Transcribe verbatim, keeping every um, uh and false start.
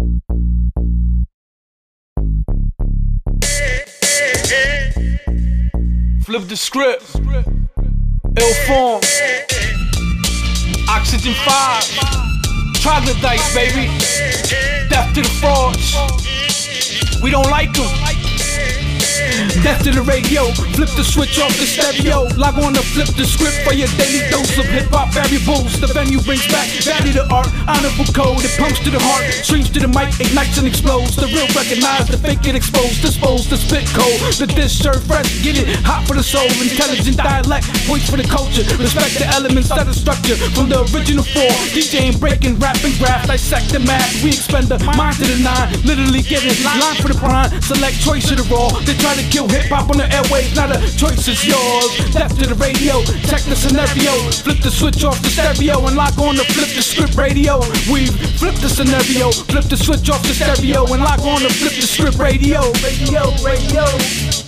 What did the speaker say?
Flip the script. Ill form. Oxygen five. Troglodytes, baby. Death to the frauds. We don't like them. Death to the radio, flip the switch off the stereo. Log on to Flip the Script for your daily dose of hip-hop variables. The venue brings back value to art, honorable code. It pumps to the heart, streams to the mic, ignites and explodes. The real recognize, the fake get exposed. Dispose, the spit cold, the dish served fresh. Get it, hot for the soul, intelligent dialect. Voice for the culture, respect the elements that are structure. From the original four, DJing, breaking, rapping, graph, dissect the math. We expend the mind to the nine, literally get it. Line for the prime, select choice of the raw. They try to kill hip-hop on the airwaves, not a choice is yours. Death to the radio, check the scenario. Flip the switch off the stereo and lock on to Flip the Script radio. We've flipped the scenario, flip the switch off the stereo and lock on to Flip the Script radio. Radio, radio.